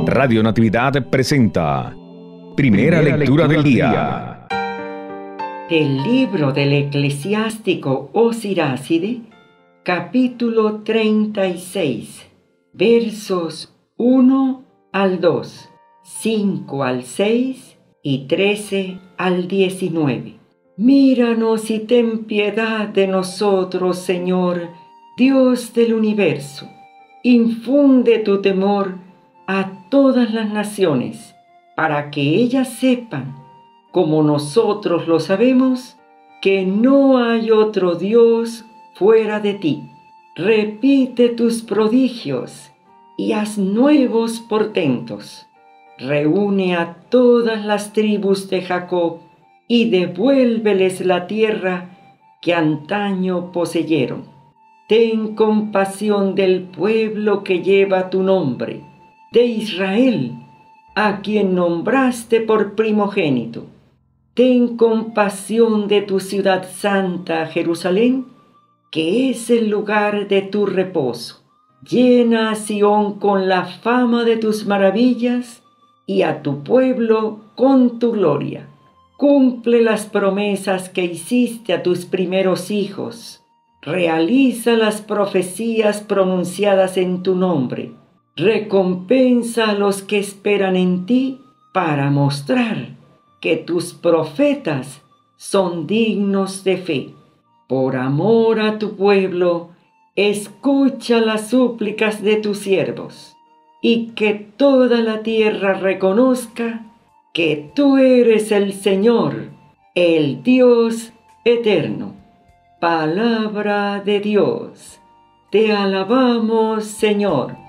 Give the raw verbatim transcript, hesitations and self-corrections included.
Radio Natividad presenta Primera, Primera lectura, lectura del día. Del libro del eclesiástico Osiráside, capítulo treinta y seis, versos uno al dos, cinco al seis y trece al diecinueve. Míranos y ten piedad de nosotros, Señor, Dios del universo. Infunde tu temor a todas las naciones, para que ellas sepan, como nosotros lo sabemos, que no hay otro Dios fuera de ti. Repite tus prodigios y haz nuevos portentos. Reúne a todas las tribus de Jacob y devuélveles la tierra que antaño poseyeron. Ten compasión del pueblo que lleva tu nombre, de Israel, a quien nombraste por primogénito. Ten compasión de tu ciudad santa, Jerusalén, que es el lugar de tu reposo. Llena a Sión con la fama de tus maravillas y a tu pueblo con tu gloria. Cumple las promesas que hiciste a tus primeros hijos. Realiza las profecías pronunciadas en tu nombre. Recompensa a los que esperan en ti para mostrar que tus profetas son dignos de fe. Por amor a tu pueblo, escucha las súplicas de tus siervos, y que toda la tierra reconozca que tú eres el Señor, el Dios eterno. Palabra de Dios. Te alabamos, Señor.